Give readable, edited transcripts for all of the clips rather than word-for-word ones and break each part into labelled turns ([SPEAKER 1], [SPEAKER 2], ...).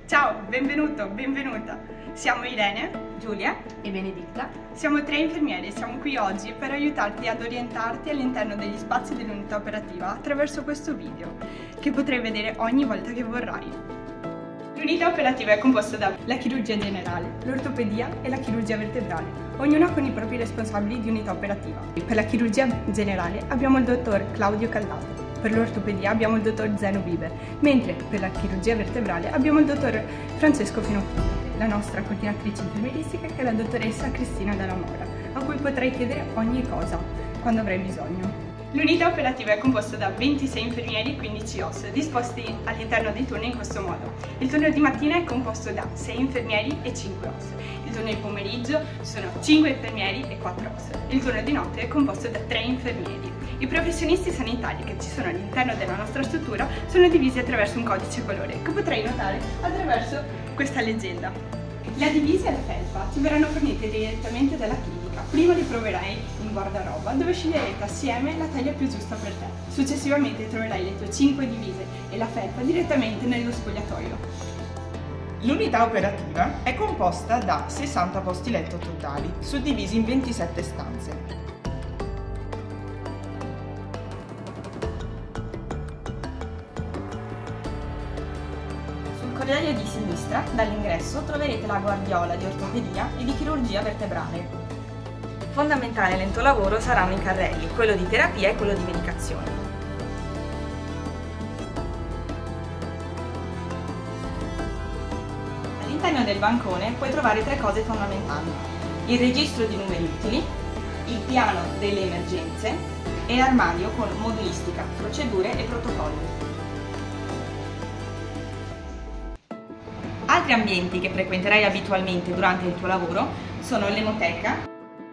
[SPEAKER 1] Ciao, benvenuto, benvenuta. Siamo Irene,
[SPEAKER 2] Giulia e Benedicta.
[SPEAKER 1] Siamo 3 infermieri e siamo qui oggi per aiutarti ad orientarti all'interno degli spazi dell'unità operativa attraverso questo video, che potrai vedere ogni volta che vorrai. L'unità operativa è composta dalla chirurgia generale, l'ortopedia e la chirurgia vertebrale, ognuna con i propri responsabili di unità operativa. Per la chirurgia generale abbiamo il dottor Claudio Callato. Per l'ortopedia abbiamo il dottor Zeno Biber, mentre per la chirurgia vertebrale abbiamo il dottor Francesco Finocchio, la nostra coordinatrice infermieristica che è la dottoressa Cristina Dalla Mora, a cui potrai chiedere ogni cosa quando avrai bisogno. L'unità operativa è composta da 26 infermieri e 15 OS, disposti all'interno dei turni in questo modo. Il turno di mattina è composto da 6 infermieri e 5 OS. Il turno di pomeriggio sono 5 infermieri e 4 OS. Il turno di notte è composto da 3 infermieri. I professionisti sanitari che ci sono all'interno della nostra struttura sono divisi attraverso un codice colore che potrai notare attraverso questa leggenda. Le divise e la felpa ti verranno fornite direttamente dalla clinica. Prima li proverai in guardaroba dove sceglierete assieme la taglia più giusta per te. Successivamente troverai le tue 5 divise e la felpa direttamente nello spogliatoio.
[SPEAKER 3] L'unità operativa è composta da 60 posti letto totali, suddivisi in 27 stanze.
[SPEAKER 2] Sul corridoio di sinistra, dall'ingresso, troverete la guardiola di ortopedia e di chirurgia vertebrale. Fondamentale nel tuo lavoro saranno i carrelli, quello di terapia e quello di medicazione. All'interno del bancone puoi trovare 3 cose fondamentali: il registro di numeri utili, il piano delle emergenze e l'armadio con modulistica, procedure e protocolli. Altri ambienti che frequenterai abitualmente durante il tuo lavoro sono l'emoteca,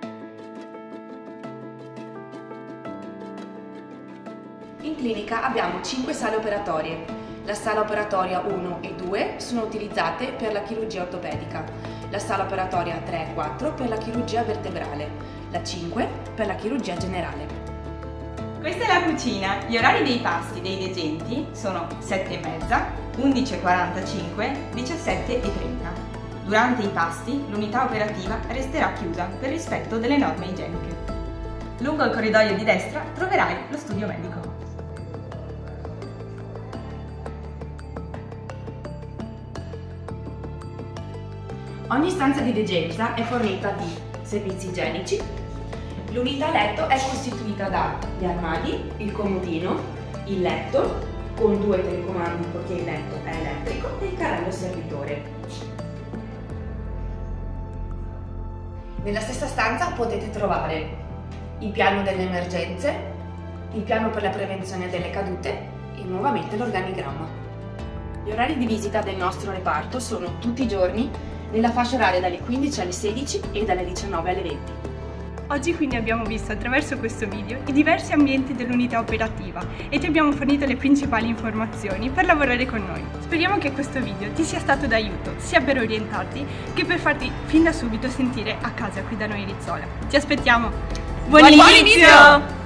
[SPEAKER 2] in clinica abbiamo 5 sale operatorie. La sala operatoria 1 e 2 sono utilizzate per la chirurgia ortopedica, la sala operatoria 3 e 4 per la chirurgia vertebrale, la 5 per la chirurgia generale. Questa è la cucina. Gli orari dei pasti dei degenti sono 7:30, 11:45, 17:30. Durante i pasti l'unità operativa resterà chiusa per rispetto delle norme igieniche. Lungo il corridoio di destra troverai lo studio medico. Ogni stanza di degenza è fornita di servizi igienici. L'unità letto è costituita dagli armadi, il comodino, il letto con 2 telecomandi poiché il letto è elettrico e il carrello servitore. Nella stessa stanza potete trovare il piano delle emergenze, il piano per la prevenzione delle cadute e nuovamente l'organigramma. Gli orari di visita del nostro reparto sono tutti i giorni nella fascia oraria dalle 15 alle 16 e dalle 19 alle 20.
[SPEAKER 1] Oggi quindi abbiamo visto attraverso questo video i diversi ambienti dell'unità operativa e ti abbiamo fornito le principali informazioni per lavorare con noi. Speriamo che questo video ti sia stato d'aiuto sia per orientarti che per farti fin da subito sentire a casa qui da noi Rizzola. Ti aspettiamo! Buon inizio!